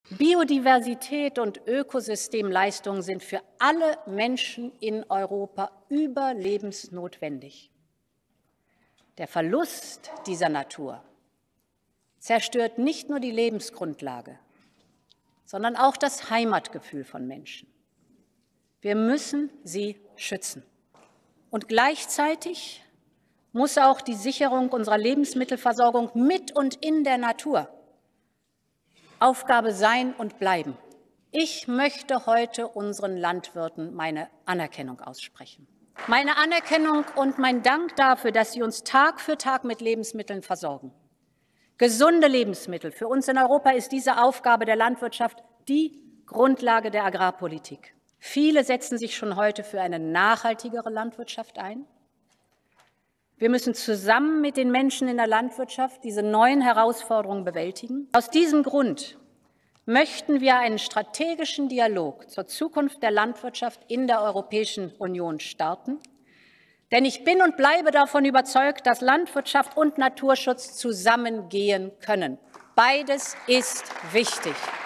Biodiversität und Ökosystemleistungen sind für alle Menschen in Europa überlebensnotwendig. Der Verlust dieser Natur zerstört nicht nur die Lebensgrundlage, sondern auch das Heimatgefühl von Menschen. Wir müssen sie schützen. Und gleichzeitig muss auch die Sicherung unserer Lebensmittelversorgung mit und in der Natur Aufgabe sein und bleiben. Ich möchte heute unseren Landwirten meine Anerkennung aussprechen. Meine Anerkennung und mein Dank dafür, dass sie uns Tag für Tag mit Lebensmitteln versorgen. Gesunde Lebensmittel. Für uns in Europa ist diese Aufgabe der Landwirtschaft die Grundlage der Agrarpolitik. Viele setzen sich schon heute für eine nachhaltigere Landwirtschaft ein. Wir müssen zusammen mit den Menschen in der Landwirtschaft diese neuen Herausforderungen bewältigen. Aus diesem Grund möchten wir einen strategischen Dialog zur Zukunft der Landwirtschaft in der Europäischen Union starten. Denn ich bin und bleibe davon überzeugt, dass Landwirtschaft und Naturschutz zusammengehen können. Beides ist wichtig.